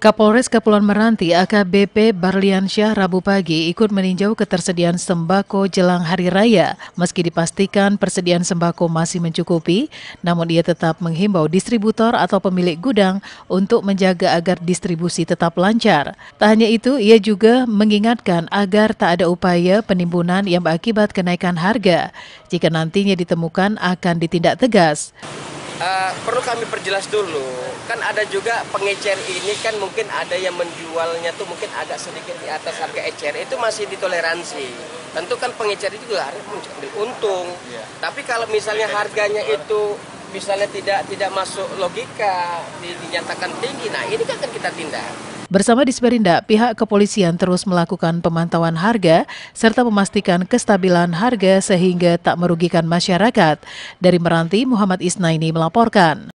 Kapolres Kepulauan Meranti AKBP Barliansyah Rabu pagi ikut meninjau ketersediaan sembako jelang Hari Raya. Meski dipastikan persediaan sembako masih mencukupi, namun ia tetap menghimbau distributor atau pemilik gudang untuk menjaga agar distribusi tetap lancar. Tak hanya itu, ia juga mengingatkan agar tak ada upaya penimbunan yang berakibat kenaikan harga. Jika nantinya ditemukan akan ditindak tegas. Perlu kami perjelas dulu, kan ada juga pengecer ini kan mungkin ada yang menjualnya tuh mungkin agak sedikit di atas harga ecer, itu masih ditoleransi. Tentu kan pengecer itu juga harus mengambil untung. Tapi kalau misalnya harganya itu misalnya tidak masuk logika, dinyatakan tinggi, nah ini kan akan kita tindak. Bersama Disperindak, pihak kepolisian terus melakukan pemantauan harga serta memastikan kestabilan harga sehingga tak merugikan masyarakat. Dari Meranti, Muhammad Isnaini melaporkan.